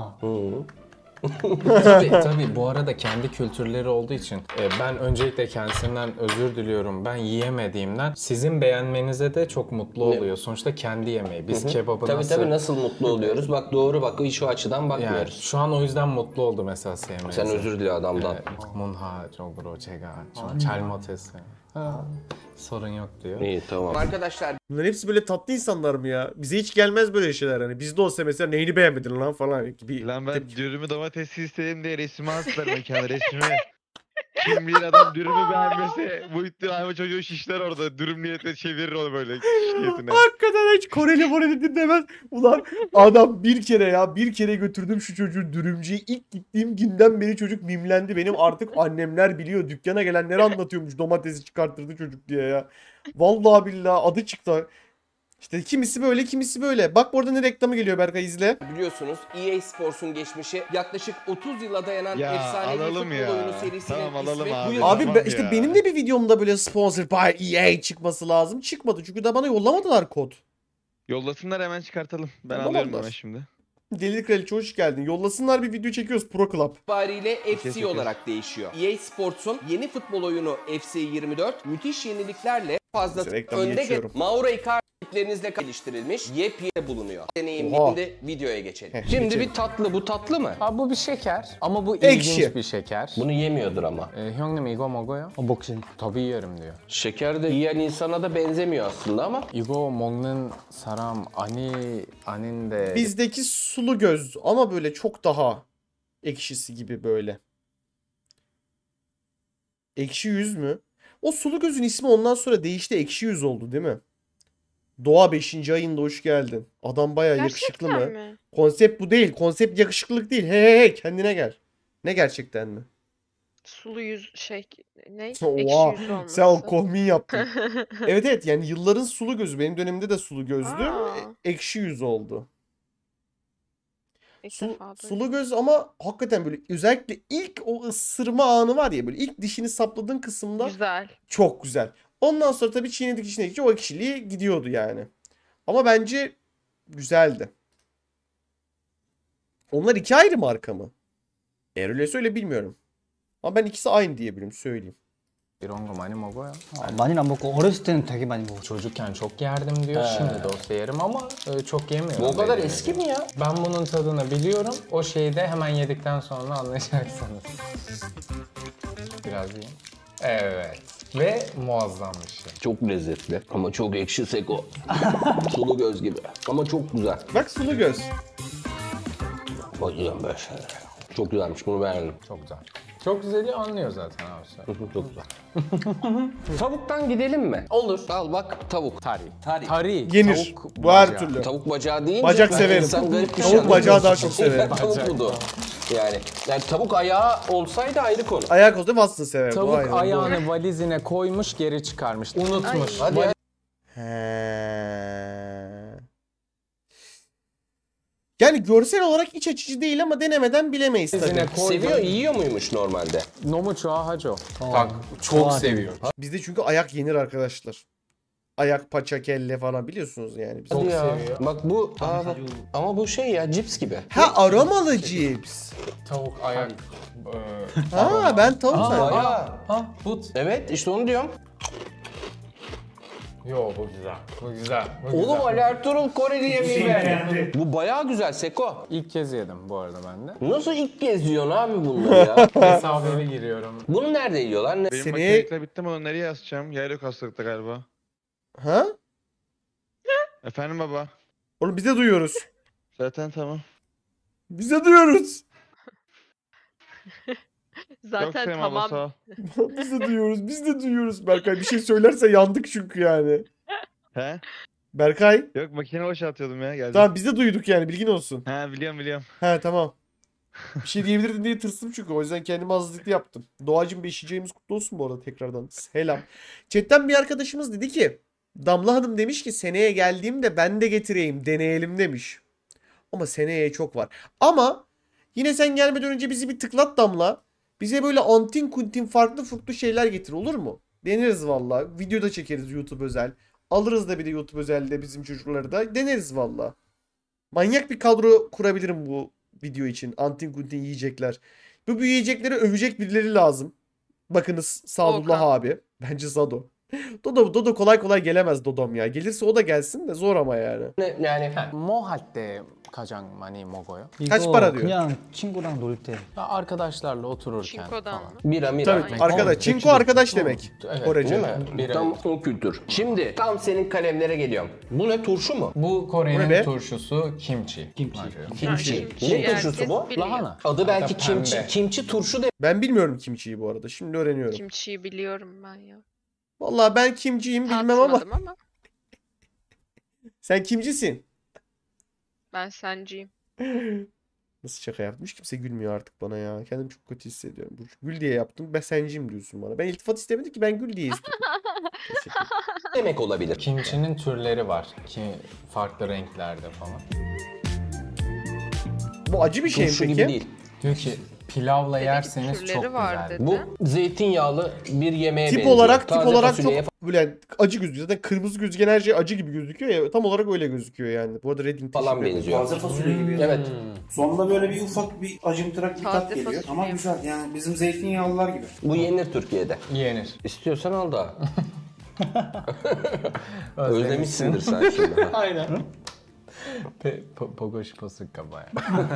tabii, tabii bu arada kendi kültürleri olduğu için e, ben öncelikle kendisinden özür diliyorum. Ben yiyemediğimden sizin beğenmenize de çok mutlu oluyor. Sonuçta kendi yemeği. Biz kebabı Tabii nasıl... tabii nasıl mutlu oluyoruz. Bak doğru bak şu açıdan Yani bakmıyoruz. şu an o yüzden mutlu oldu mesela sevmenize. Sen özür dile adamdan. 문화 쪽으로 제가 좀 잘못했어요. Ha, sorun yok diyor. İyi tamam. Arkadaşlar Bunların hepsi böyle tatlı insanlar mı ya? Bize hiç gelmez böyle şeyler hani. Bizde olsa mesela neyini beğenmedin lan falan gibi. Lan ben tepki- dürümü domatessiz istedim diye resmi astılar mekana resmi. Kim bilir adam dürümü beğenmese bu ittirama çocuğu şişler orada. Dürüm niyetine çevirir onu böyle şiş niyetine. Hakikaten hiç Koreli Moreli dinlemez. Ulan adam bir kere ya bir kere götürdüm şu çocuğu dürümcüye. İlk gittiğim günden beri çocuk mimlendi. Benim artık annemler biliyor. Dükkana gelenleri anlatıyormuş domatesi çıkarttırdı çocuk diye ya. Vallahi billahi adı çıktı. İşte kimisi böyle kimisi böyle. Bak burada ne reklamı geliyor Berkay izle. biliyorsunuz E A Sports'un geçmişi yaklaşık otuz yıla dayanan Ya, efsanevi alalım futbol ya. oyunu serisinin Tamam, alalım ismi abi. bu yıl Abi Tamam ben- işte ya. benim de bir videomda böyle sponsored by E A çıkması lazım. Çıkmadı çünkü de bana yollamadılar kod. Yollasınlar hemen çıkartalım. Ben Tamam, alıyorum olmaz. hemen şimdi. Deli Kraliçe hoş geldin. Yollasınlar bir video çekiyoruz Pro Club. itibariyle F C Teşekkür olarak değişiyor. E A Sports'un yeni futbol oyunu F C yirmi dört müthiş yeniliklerle fazla Neyse, reklamı önde geçiyorum. ge- Mauro Icardi rakiplerinizle geliştirilmiş yepyeni bulunuyor. Deneyim Oha. şimdi videoya geçelim. Heh, Şimdi geçelim. bir tatlı bu tatlı mı? Abi bu bir şeker ama bu Ekşi. ilginç bir şeker. Bunu yemiyordur ama. E, 형님 이거 먹어요? 어, 먹지. Tabii yerim diyor. Şeker de yiyen insana da benzemiyor aslında ama. 이거 먹는 사람 아니 아닌데 Bizdeki sulu göz ama böyle çok daha ekşisi gibi böyle. Ekşi yüz mü? O sulu gözün ismi ondan sonra değişti. Ekşi yüz oldu değil mi? Doğa beşinci ayında hoş geldin. Adam bayağı yakışıklı mı? Gerçekten mi? Konsept bu değil. Konsept yakışıklılık değil. Hey hey hey kendine gel. Ne gerçekten mi? Sulu yüz şey ne? Ekşi Oha, yüz olması. sen o kohmin yaptın. Evet evet yani yılların sulu gözü. Benim dönemimde de sulu gözdü. Aa. E- Ekşi yüz oldu. İlk Su- defa duydum. sulu göz ama hakikaten böyle özellikle ilk o ısırma anı var ya böyle ilk dişini sapladığın kısımda Güzel. çok güzel. Ondan sonra tabii çiğnedik çiğnedikçe o ekşiliği gidiyordu yani. Ama bence güzeldi. Onlar iki ayrı marka mı? Eğer öyleyse öyle bilmiyorum. Ama ben ikisi aynı diye biliyorum söyleyeyim. 이런 거 많이 먹어요. 아, 많이는 안 먹고 어렸을 때는 되게 많이 먹었죠. Çocukken çok yerdim diyor. Şimdi de olsa yerim ama e, çok yemiyorum. Bu o kadar dediğim eski gibi. mi ya? Ben bunun tadını biliyorum. O şeyi de hemen yedikten sonra anlayacaksınız. Biraz yiyeyim. Evet. Ve muazzam bir şey. Çok lezzetli ama çok ekşi seko. Sulu göz gibi ama çok güzel. Bak sulu göz. Bayılıyorum böyle şeylere. Çok güzelmiş, bunu beğendim. Çok güzel. Çok güzeli anlıyor zaten abi sen. Çok güzel. Tavuktan gidelim mi? Olur. Al bak tavuk. Tari. Tari. Tari. Yenir. Tavuk Bu her bacağı. türlü. Tavuk bacağı deyince Bacak severim. insan garip bir şey Tavuk anlıyor. bacağı daha çok severim. Tavuk budu. Yani, yani tavuk ayağı olsaydı ayrı konu. Ayak oldu aslında severim. Bu Tavuk ayrı, bu ayağını valizine koymuş geri çıkarmış. Unutmuş. Hadi ya. He. Yani görsel olarak iç açıcı değil ama denemeden bilemeyiz tabii. Valizine koydu. Seviyor, yiyor muymuş normalde? Nomu çoğa haco. Bak çok Çoğa seviyor. Bizde çünkü ayak yenir arkadaşlar. Ayak, paça, kelle falan biliyorsunuz yani. Biz. Çok Hadi ya. seviyor. Bak bu aa, bak. Ama bu şey ya cips gibi. Ha aromalı cips. Tavuk ayak. e, Ha ben tavuk Aa, sandım. Bayağı. Ha but. Evet işte onu diyorum. Yo bu güzel. Bu güzel. Bu Oğlum güzel. Ali Ertuğrul Koreli yemeği Şey be. beğendi. Bu bayağı güzel Seko. İlk kez yedim bu arada ben de. Nasıl ilk kez yiyorsun abi bunları ya? Mesafeli giriyorum. Bunu nerede yiyorlar? Ne? Benim Seni- makinelikle bitti mi onu nereye yazacağım? Yer yok hastalıkta galiba. Ha? Efendim baba. Oğlum biz de duyuyoruz. Zaten tamam. Biz de duyuyoruz. Çok Zaten sevmem abla, tamam. sağ ol. Biz de duyuyoruz. Biz de duyuyoruz. Berkay bir şey söylerse yandık çünkü yani. He? Berkay. Yok makine boşaltıyordum ya geldim. Tamam biz de duyduk yani bilgin olsun. He biliyorum biliyorum. He tamam. Bir şey diyebilirdin diye tırstım çünkü o yüzden kendimi hazırlıklı yaptım. Doğacım beşinci ayımız kutlu olsun bu arada tekrardan. Selam. Chatten bir arkadaşımız dedi ki Damla Hanım demiş ki seneye geldiğimde ben de getireyim deneyelim demiş. Ama seneye çok var. Ama yine sen gelmeden önce bizi bir tıklat Damla. Bize böyle antin kuntin farklı farklı şeyler getir olur mu? Deneriz valla. Videoda çekeriz YouTube özel. Alırız da bir de YouTube özelde bizim çocukları da. Deneriz valla. Manyak bir kadro kurabilirim bu video için. Antin kuntin yiyecekler. Bu yiyecekleri övecek birileri lazım. Bakınız Sadullah Volkan. abi. Bence Sado. Dodo, Dodo kolay kolay gelemez Dodom ya. Gelirse o da gelsin de zor ama yani. Ne- Yani 뭐 할 때 가장 많이 먹어요? Kaç 이거 para diyor? 그냥 친구랑 놀 때. Ya arkadaşlarla otururken Çinko'dan falan. mı? bira mira. Tabii Aynen. arkadaş. Çinko arkadaş demek. Evet, Korece. Değil mi? Bira. Tam o kültür. Şimdi tam senin kalemlere geliyorum. Bu ne turşu mu? Bu Bu ne be? Kore'nin turşusu kimchi. Kimchi. Kimchi. kimchi Ne turşusu herkes bu? biliyor. Lahana. Adı belki Hatta kimchi. pembe. Kimchi turşu de. Ben bilmiyorum kimçiyi bu arada. Şimdi öğreniyorum. Kimchiyi biliyorum ben ya. Vallahi ben kimciyim bilmem ama. Tatmadım ama Sen kimcisin? ben senciyim. Nasıl şaka yapmış? Kimse gülmüyor artık bana ya. Kendimi çok kötü hissediyorum. Burcu. Gül diye yaptım. Ben senciyim diyorsun bana. Ben iltifat istemedim ki ben gül diye istedim. Teşekkür ederim. Demek olabilir. Kimchi'nin türleri var ki farklı renklerde falan. Bu acı bir şey mi Turşu peki? gibi değil. Diyor ki pilavla yerseniz türleri çok var güzel. dedi. Bu zeytinyağlı bir yemeğe Tip benziyor. olarak tip Taze olarak fasulyeye çok böyle acı gözüküyor. Zaten kırmızı gözüken her şey acı gibi gözüküyor ya. Tam olarak öyle gözüküyor yani. Bu arada Redding falan teşekkür ederim. benziyor. Taze fasulye gibi. Evet. Sonunda böyle bir ufak bir acımtırak bir Taze tat geliyor. fasulye. Ama güzel yani bizim zeytinyağlılar gibi. Bu yenir Türkiye'de. Yenir. İstiyorsan al da. Özlemişsindir sen şimdi. ha. Aynen. Pe, po, pogo 싶었을까 봐요.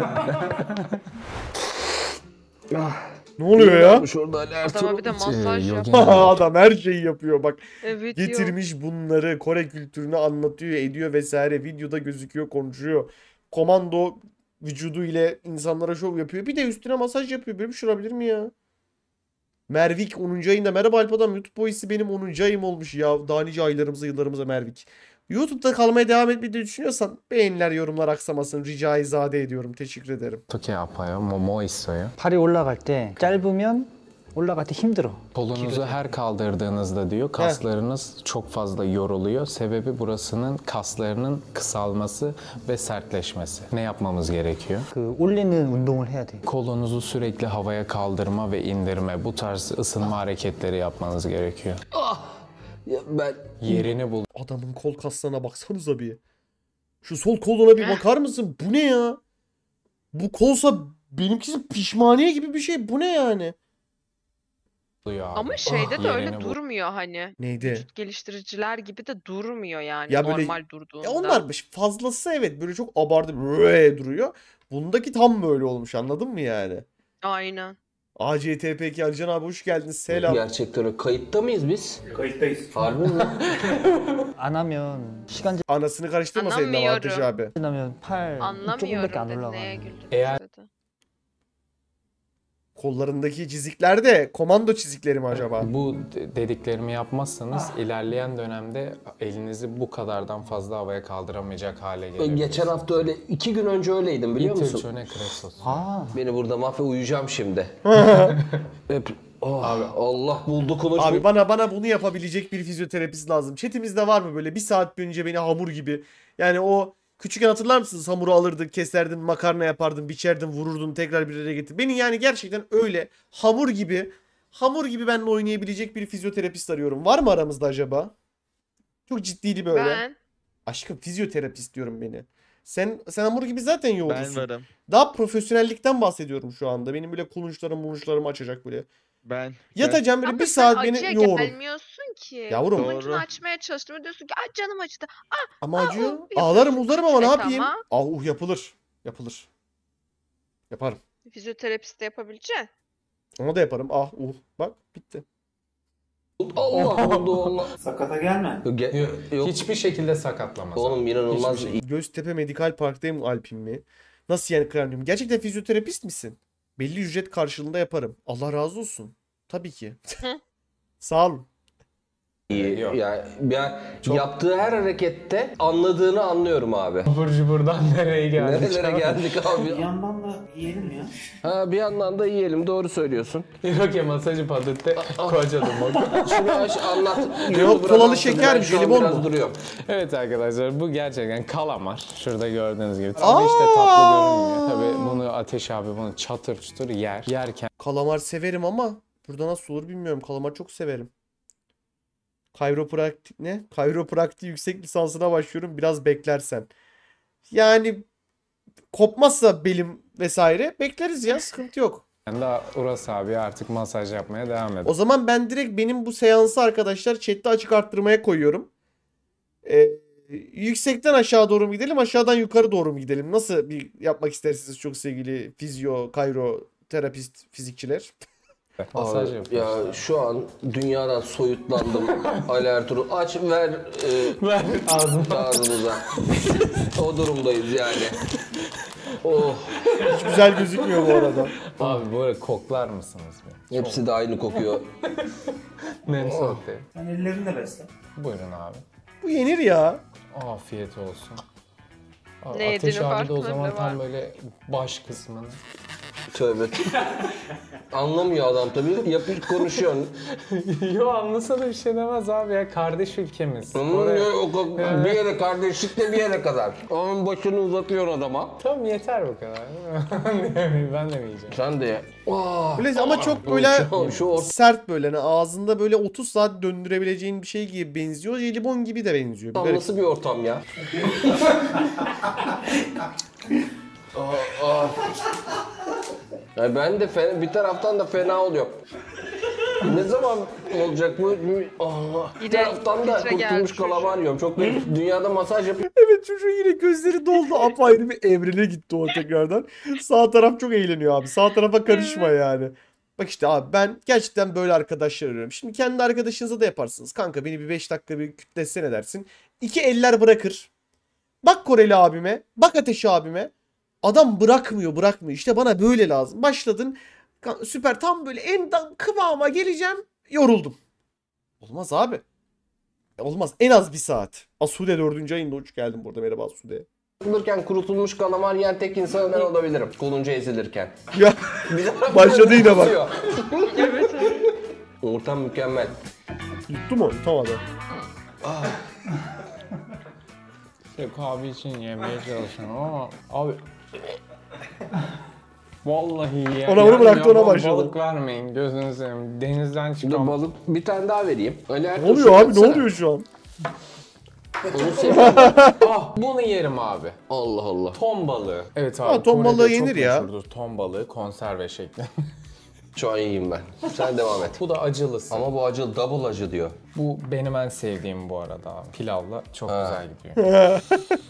Ne oluyor ya? Şurada Ali Adama Ertuğrul. bir de masaj Ee, yap. yoga- Adam her şeyi yapıyor bak. Evet ya. Getirmiş bunları Kore kültürünü anlatıyor, ediyor vesaire. Videoda gözüküyor, konuşuyor. Komando vücudu ile insanlara şov yapıyor. Bir de üstüne masaj yapıyor. Böyle bir şey olabilir mi ya? Mervik onuncu ayında. Merhaba Alp Adam. YouTube boyisi benim onuncu ayım olmuş ya. Daha nice aylarımıza yıllarımıza Mervik. YouTube'da kalmaya devam etmeyi düşünüyorsan beğeniler, yorumlar aksamasın. Ricayı zade ediyorum. Teşekkür ederim. 어떻게 아파요? 뭐, 뭐 있어요? 팔이 올라갈 때 짧으면 올라갈 때 힘들어. Kolunuzu her kaldırdığınızda diyor kaslarınız çok fazla yoruluyor. Sebebi burasının kaslarının kısalması ve sertleşmesi. Ne yapmamız gerekiyor? 그 올리는 운동을 해야 돼. Kolunuzu sürekli havaya kaldırma ve indirme, bu tarz ısınma hareketleri yapmanız gerekiyor. Ya ben Yerini bul. Adamın kol kaslarına baksanıza bir. Şu sol koluna bir bakar mısın? Bu ne ya? Bu kolsa benimkisi pişmaniye gibi bir şey. Bu ne yani? oluyor abi. Ama şeyde de Yerini öyle bul- durmuyor hani. Neydi? Vücut geliştiriciler gibi de durmuyor yani Ya böyle- normal durduğunda. Ya onlar fazlası evet böyle çok abartı böyle duruyor. Bundaki tam böyle olmuş, anladın mı yani? Aynen. A C T P iki Alican abi hoş geldin. Selam. Gerçekten öyle. Kayıtta mıyız biz? Kayıttayız. Harbi mi? 안 하면 시간 Anasını karıştırmasaydın ama Anlamıyorum. Ateş abi. 지나면 팔 조금밖에 Anlamıyorum 안 dedi. Neye 올라가요. güldünüz Eğer- dedi. Kollarındaki çizikler de komando çizikleri mi acaba? Bu de- dediklerimi yapmazsanız ilerleyen dönemde elinizi bu kadardan fazla havaya kaldıramayacak hale gelebilir. Geçen hafta öyle, iki gün önce öyleydim biliyor musun? İtirçöne kresos. 아, Beni burada mahve uyuyacağım şimdi. Hep, oh, Allah buldu konuş. Abi bana bana bunu yapabilecek bir fizyoterapist lazım. Chatimizde var mı böyle bir saat boyunca beni hamur gibi. Yani o küçükken hatırlar mısınız? Hamuru alırdın, keserdin, makarna yapardın, biçerdin, vururdun, tekrar bir yere getirdin. Beni yani gerçekten öyle hamur gibi, hamur gibi benimle oynayabilecek bir fizyoterapist arıyorum. Var mı aramızda acaba? Çok ciddili böyle. Ben Aşkım fizyoterapist diyorum beni. Sen sen hamur gibi zaten Ben yoğurursun. varım. Daha profesyonellikten bahsediyorum şu anda. Benim böyle kulunçlarım mulunçlarımı açacak böyle. Ben. Yatacağım böyle ama bir sen saat acıya beni yoğurun. gelmiyorsun ki. Yavrum. Kılıncını Doğru. açmaya çalıştım ve diyorsun ki ay canım acıdı. Ama Aa, acıyor. uh, Ağlarım uzarım ama ne Evet yapayım? ama- Ah uh yapılır. Yapılır. Yaparım. Fizyoterapist de yapabileceksin. Onu da yaparım. Ah uh. Bak bitti. Allah buldu Allah. Sakata gelme. Ge- Yok, Yok. Hiçbir şekilde sakatlamaz. Oğlum inanılmaz. Hiçbir şey. Göztepe Medikal Park'tayım Alp'im mi? Nasıl yani kremliyim? Gerçekten fizyoterapist misin? Belli ücret karşılığında yaparım. Allah razı olsun. Tabii ki. Sağ olun. iyi. Yok. Yani, yani yaptığı her harekette anladığını anlıyorum abi. Burcu buradan nereye geldik? Nerelere geldik Bir abi? yandan da yiyelim ya. Ha, bir yandan da yiyelim, doğru söylüyorsun. Yok ya masajı patatte kocadım o. Şunu aç anlat. Yok, kolalı şeker mi, jelibon mu? Duruyor. Evet arkadaşlar bu gerçekten kalamar. Şurada gördüğünüz gibi. Tabii işte tatlı görünmüyor. Tabii bunu Ateş abi bunu çatır çutur yer. Yerken Kalamar severim ama burada nasıl olur bilmiyorum. Kalamar çok severim. Kayropraktik ne? Kayropraktik yüksek lisansına başlıyorum. Biraz beklersen. Yani kopmazsa belim vesaire bekleriz ya, sıkıntı yok. de Uras abi artık masaj yapmaya devam O eder. zaman ben direkt benim bu seansı arkadaşlar chatte açık arttırmaya koyuyorum. Ee, yüksekten aşağı doğru mu gidelim, aşağıdan yukarı doğru mu gidelim? Nasıl bir yapmak istersiniz çok sevgili fizyo, kayro, terapist, fizikçiler? Masaj Abi, yapıyoruz. ya şu an dünyadan soyutlandım. Ali Ertuğrul aç ver e, Ver ağzına. ağzınıza. O durumdayız yani. Oh, Hiç güzel gözükmüyor bu arada. Abi böyle koklar mısınız? Bir? hepsi de aynı kokuyor. Nemsote. Sen ellerini de besle. Buyurun abi. Bu yenir ya. Afiyet olsun. Aa, Ne Ateş yediğinin abi de o farkında zaman bile tam var. böyle baş kısmını. Tövbe. Anlamıyor adam tabii. Yapıp konuşuyorsun. Yo anlasa da bir şey demez abi ya. Kardeş ülkemiz. Hmm, Oraya... o- o- bir yere kardeşlikle bir yere kadar. Onun başını uzatıyor adama. Tamam yeter bu kadar. Ben de mi yiyeceğim? Sen de ye. Oh, Böyle ama çok böyle şu, şu or- sert böyle. Yani ağzında böyle otuz saat döndürebileceğin bir şey gibi benziyor. Jelibon gibi de benziyor. Bir ortam garip. nasıl bir ortam ya? Ah, ah. Ya ben de fena, bir taraftan da fena oluyor. Ne zaman olacak bu? Ah, bir Yine taraftan da filtre geldi kurtulmuş çocuğun. kalamar yiyorum. Çok garip. Dünyada masaj yapıyorum. Evet çocuğun yine gözleri doldu. Apayrı bir evrene gitti o tekrardan. Sağ taraf çok eğleniyor abi. Sağ tarafa karışma yani. Bak işte abi ben gerçekten böyle arkadaşlar arıyorum. Şimdi kendi arkadaşınıza da yaparsınız. Kanka beni bir beş dakika bir kütlesene dersin. İki eller bırakır. Bak Koreli abime. Bak Ateş abime. Adam bırakmıyor bırakmıyor. İşte bana böyle lazım. Başladın. Ka- Süper tam böyle en tam kıvama geleceğim. Yoruldum. Olmaz abi. Olmaz. En az bir saat. Asude dördüncü ayında uç geldim burada. Merhaba Asude. Yapılırken kurutulmuş kalamar yiyen tek insan ben olabilirim. Kolunca ezilirken. Ya Bir taraftan Başladı yine bak. tutuyor. Evet. Ortam mükemmel. yuttu mu? Tutamadı. Yok abi için yemeye çalışıyorum ama abi vallahi ya. Ona onu bıraktı, ya, ona bana başladı. Balık vermeyin gözünü seveyim. Denizden Şimdi çıkan balık bir tane daha vereyim. Ali Ne Ertuğrul oluyor şöyle abi? Ne yapsana. oluyor şu an? Onu seviyorum. Ah bunu yerim abi. Allah Allah. Ton balığı. Evet abi. Ha, ton Kore'de balığı çok yenir ya. meşhurdur. Ton balığı konserve şeklinde. Şu an iyiyim ben. Sen devam et. Bu da acılısı. Ama bu acı double acı diyor. Bu benim en sevdiğim bu arada abi. Pilavla çok güzel gidiyor.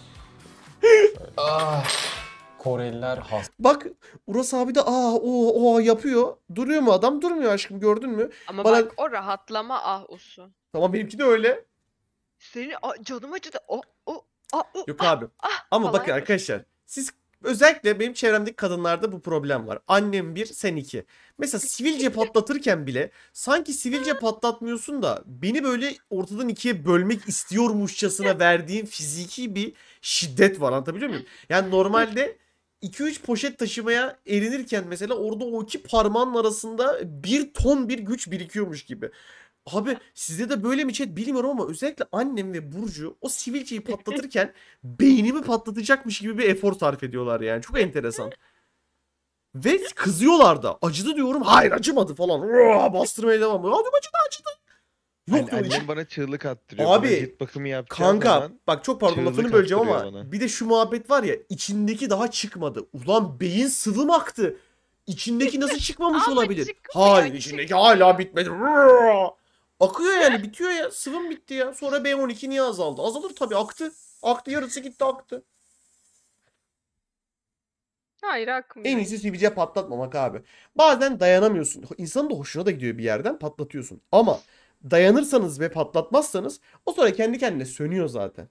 Ah. Koreliler hasta. Bak Uras abi de aa o o yapıyor. Duruyor mu adam? Durmuyor aşkım, gördün mü? Ama Bana- bak o rahatlama ahusu. Tamam, benimki de öyle. Senin a, canım acıdı. O o a, o, Yok ah, abi. ah Ama falan bakın yapıyor. arkadaşlar, siz özellikle benim çevremdeki kadınlarda bu problem var. Annem bir, sen iki. Mesela sivilce patlatırken bile sanki sivilce patlatmıyorsun da beni böyle ortadan ikiye bölmek istiyormuşçasına verdiğin fiziki bir şiddet var, anlatabiliyor muyum? Yani normalde iki üç poşet taşımaya erinirken mesela orada o iki parmağın arasında bir ton bir güç birikiyormuş gibi. Abi sizde de böyle mi chat bilmiyorum ama özellikle annem ve Burcu o sivilceyi patlatırken beynimi patlatacakmış gibi bir efor sarf ediyorlar yani. Çok enteresan. Ve kızıyorlar da. Acıdı diyorum. Hayır acımadı falan. Uaa, bastırmaya devam ediyor. Hadi acıdı acıdı. Yok Anne- diyor. Annem bana çığlık attırıyor. Abi, Bana cilt bakımı yapacağı Kanka zaman bak çok pardon çığlık lafını böleceğim ama attırıyor bana. bir de şu muhabbet var ya, içindeki daha çıkmadı. Ulan beyin sıvım aktı. İçindeki nasıl çıkmamış Ama olabilir? çıkmıyor, Hayır içindeki hala bitmedi. Akıyor yani, bitiyor ya. Sıvım bitti ya. Sonra B on iki niye azaldı? Azalır tabii, aktı. Aktı, yarısı gitti aktı. Hayır akmıyor. En iyisi sivilce patlatmamak abi. Bazen dayanamıyorsun. İnsanın da hoşuna da gidiyor bir yerden, patlatıyorsun. Ama dayanırsanız ve patlatmazsanız o sonra kendi kendine sönüyor zaten.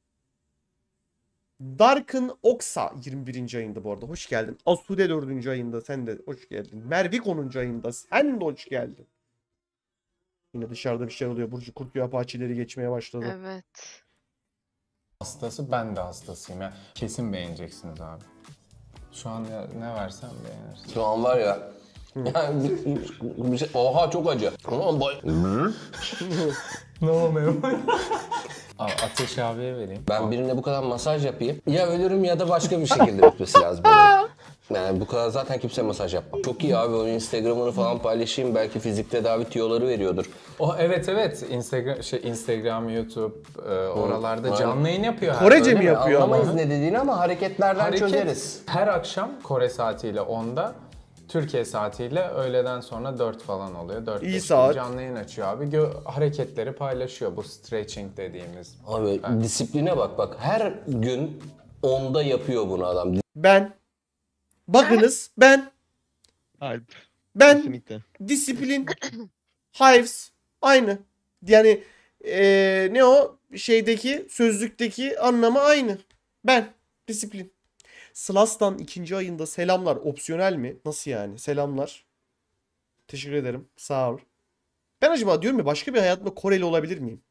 Dark'ın Oksa yirmi birinci ayında bu arada. Hoş geldin. Asude dördüncü ayında. Sen de hoş geldin. Mervik onuncu ayında. Sen de hoş geldin. Yine dışarıda bir şey oluyor. Burcu Kurtluğu Apaçileri geçmeye başladı. Evet. Hastası, ben de hastasıyım ya. Kesin beğeneceksiniz abi. Şu an ya, ne versem beğenirsin. Şu an var ya. Yani bir, bir şey, oha çok acı. Ama bay... Ne oluyor? Abi Ateş abiye vereyim. Ben birine bu kadar masaj yapayım. Ya ölürüm ya da başka bir şekilde bitmesi lazım. benim. Yani bu kadar zaten kimse masaj yapmaz. Çok iyi abi, onun Instagram'ını falan paylaşayım. Belki fizik tedavi tüyoları veriyordur. O evet evet Instagram şey Instagram, YouTube e, oralarda Aynen. canlı yayın yapıyor. Korece Öyle mi yapıyor ama? Anlamayız ne dediğini ama hareketlerden Hareket çözeriz. her akşam Kore saatiyle onda, Türkiye saatiyle öğleden sonra dört falan oluyor. dört İyi beş saat. canlı yayın açıyor abi. Gö- hareketleri paylaşıyor, bu stretching dediğimiz. Abi disipline bak bak. Her gün onda yapıyor bunu adam. Ben. Bakınız ben. Alp. Ben. Kesinlikle. Disiplin. Hives. Aynı. Yani eee, ne o şeydeki sözlükteki anlamı aynı. Ben. Disiplin. Slas'tan ikinci ayında selamlar. Opsiyonel mi? Nasıl yani? Selamlar. Teşekkür ederim. Sağ ol. Ben acaba diyorum ya, başka bir hayatımda Koreli olabilir miyim?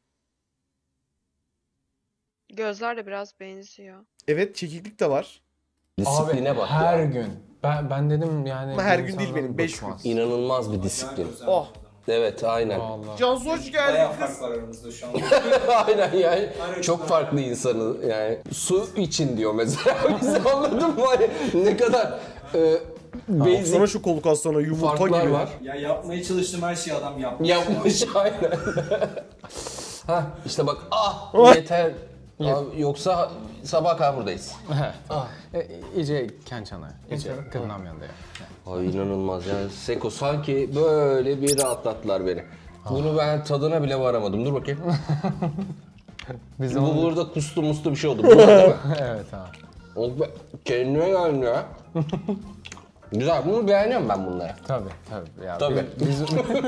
Gözler de biraz benziyor. Evet, çekiklik de var. Disipline Abi bak her ya. gün. Ben ben dedim yani. Ama her bu gün değil insandan benim, beş gün. bıkmaz. İnanılmaz bir disiplin. Oh. Evet aynen. Vallahi. Cansu hoş geldin Bayağı kız. fark var aramızda şu an. Aynen yani. Çok farklı insanı yani. Su için diyor mesela. Biz anladın mı? Hani ne kadar e, Sana basic şu kol kaslarına yumurta farklar gibi. var. Ya yapmaya çalıştığım her şeyi adam yapmış. Yapmış aynen. Hah işte bak ah yeter. Abi, yoksa sabah kadar buradayız. E, iyice kençana, iyice kılınam yanında ya. Ay inanılmaz yani. Seko sanki böyle bir rahatlattılar beni. Bunu ben tadına bile varamadım. Dur bakayım. Bizim Bu burada kustu mustu bir şey oldu. Bunlar değil mi? evet abi. Oğlum ben- Kendime geldim ya. Güzel, bunu beğeniyorum ben bunları. Tabii tabii. Ya, Tabii. Biz,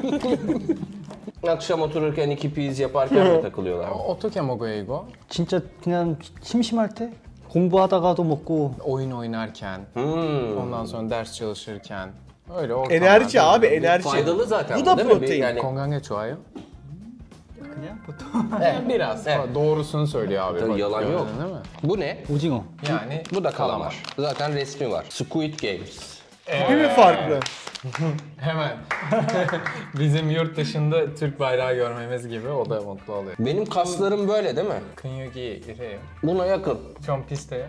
Akşam otururken iki piyiz yaparken mi takılıyorlar? 어떻게 먹어요 이거? 진짜 그냥 심심할 때 공부하다가도 먹고 Oyun oynarken, Hmm. ondan sonra ders çalışırken. Öyle ortamlarda. Enerji abi, enerji. Faydalı zaten Bu da değil mi? Bir protein. Yani 건강에 좋아요? 그냥 보통 Evet, biraz. Evet. Doğrusunu söylüyor abi. Tabii Bak, yalan gördün yok. Değil mi? bu ne? 오징어. Yani Bu da kalamar. Zaten resmi var. Squid Games. Değil mi farklı? Hemen. Bizim yurt dışında Türk bayrağı görmemiz gibi o da mutlu oluyor. Benim kaslarım böyle değil mi? 근육이 이래요. Buna yakın. 좀 비슷해요.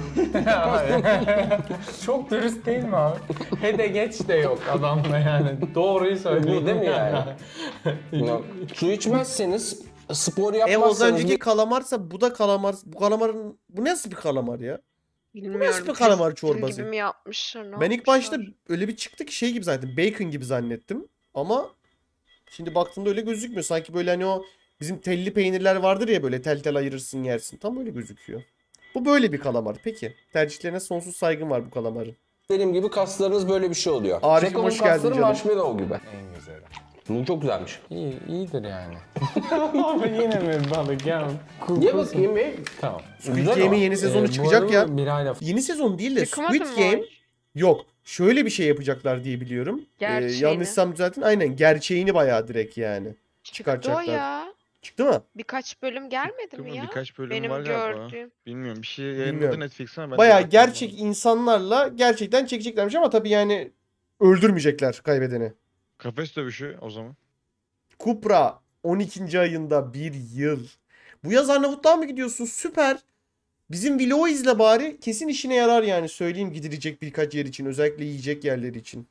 Çok dürüst değil mi abi? He de geç de yok adamla yani. Doğruyu söylüyor Değil mi yani? Ya, su içmezseniz, spor E o yapmazsanız... önceki kalamarsa bu da kalamar. Bu kalamarın bu nasıl bir kalamar ya? Bilmiyorum. bir kalamar pestil çorbası? gibi mi yapmışlar? Ne Ben ilk başta yapmışlar? öyle bir çıktı ki şey gibi zannettim. Bacon gibi zannettim. Ama şimdi baktığımda öyle gözükmüyor. Sanki böyle hani o bizim telli peynirler vardır ya, böyle tel tel ayırırsın yersin. Tam öyle gözüküyor. Bu böyle bir kalamar. Peki. Tercihlerine sonsuz saygım var bu kalamarın. Benim gibi kaslarınız böyle bir şey oluyor. Arif'im, Seko'nun hoş geldin kasları canım. marshmallow gibi. En güzeli. Bu çok güzelmiş. İyi, iyidir yani. Ama yine mi balık ya? Ye bakayım bir. Tamam. Squid Güzel Game'in ama. yeni sezonu Ee, bu çıkacak arada ya. Bir ayda Yeni sezon değil de Çıkmadı Squid mı Game o? yok. Şöyle bir şey yapacaklar diye biliyorum. Ee, Gerçeğini. yanlışsam düzeltin. Aynen gerçeğini bayağı direkt yani. Çıktı o Çıkartacaklar. ya. Çıktı mı? Birkaç bölüm gelmedi Değil mi mi? ya? Birkaç bölüm Benim var galiba. gördüğüm. Bilmiyorum, bir şey Bilmiyorum. yayınladı Netflix'e ama ben de Bayağı bakmadım gerçek ona. insanlarla gerçekten çekeceklermiş ama tabii yani öldürmeyecekler kaybedeni. Kafes dövüşü o zaman. Kupra on ikinci ayında bir yıl. Bu yaz Arnavutluğa mı gidiyorsun? Süper. Bizim vlogu izle bari. Kesin işine yarar yani. Söyleyeyim, gidilecek birkaç yer için. Özellikle yiyecek yerleri için.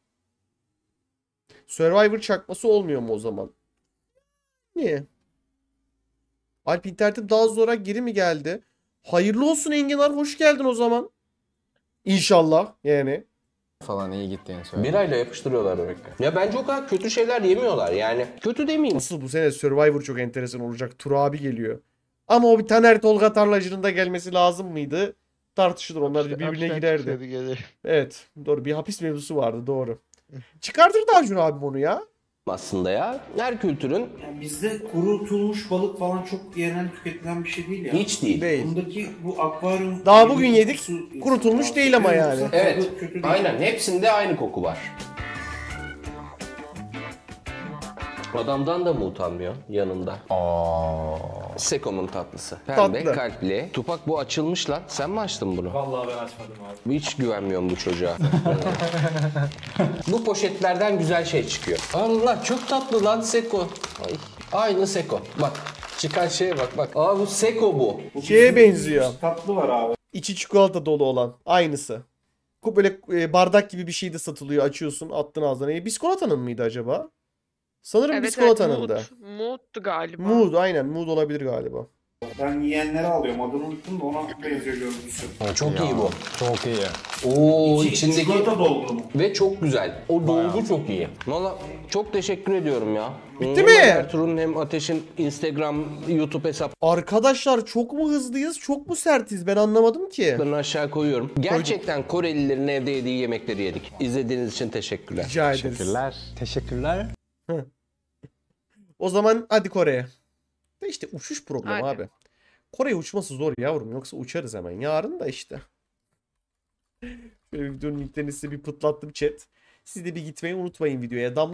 Survivor çakması olmuyor mu o zaman? Niye? Alp internetim daha zora geri mi geldi? Hayırlı olsun Enginar. Hoş geldin o zaman. İnşallah yani. falan iyi gittiğini söylüyor. Bir ayla yapıştırıyorlar demek ki. Ya bence o kadar kötü şeyler yemiyorlar yani. Kötü demeyeyim. Asıl bu sene Survivor çok enteresan olacak. Tur abi geliyor. Ama o bir Taner Tolga Tarlacı'nın da gelmesi lazım mıydı? Tartışılır. Onlar İşte birbirine hapisten girerdi. çıksaydı gelir. Evet. Doğru. Bir hapis mevzusu vardı. Doğru. Çıkartırdı Acun abim onu ya. Aslında ya. Her kültürün Yani bizde kurutulmuş balık falan çok genel tüketilen bir şey değil ya. hiç değil. Değil. Bundaki bu akvaryum... Daha gibi bugün yedik, kokusu- kurutulmuş değil ama yani. Yoksa Evet. tadı kötü değil. Aynen. Hepsinde aynı koku var. Adamdan da mı utanmıyor yanında? Aa. Seko'nun tatlısı. Pembe, Tatlı. kalpli. Tupak bu açılmış lan. Sen mi açtın bunu? Vallahi ben açmadım abi. Hiç güvenmiyorum bu çocuğa. Bu poşetlerden güzel şey çıkıyor. Allah çok tatlı lan Seko. Ay, aynı Seko. Bak çıkan şeye bak bak. Aa bu Seko bu. Bu Şeye bizim benziyor. Tatlı var abi. İçi çikolata dolu olan. Aynısı. Bu böyle e, bardak gibi bir şey de satılıyor. Açıyorsun, attın ağzına. E, biskolatanın mıydı acaba? Sanırım Evet biskolatanın evet da. Mood. Mood'du galiba. Mood, aynen. Mood olabilir galiba. Ben yiyenleri alıyorum. Adını unuttum da ona benziyor görüntüsü. Çok iyi bu. Çok iyi. Oo İçi içindeki çikolata dolgu mu? ve çok güzel. O dolgu çok iyi. Valla çok teşekkür ediyorum ya. Bitti Hem mi? Ertuğrul'un hem Ateş'in Instagram, YouTube hesaplarını Arkadaşlar çok mu hızlıyız, çok mu sertiz? Ben anlamadım ki. aşağı koyuyorum. Gerçekten Korelilerin evde yediği yemekleri yedik. İzlediğiniz için teşekkürler. Rica ederiz. Teşekkürler. Teşekkürler. O zaman hadi Kore'ye. De işte uçuş problemi Hadi. abi. Kore'ye uçması zor yavrum. Yoksa uçarız hemen. Yarın da işte. Şöyle videonun linklerini size bir pıtlattım chat. Siz de bir gitmeyi unutmayın videoya. Damla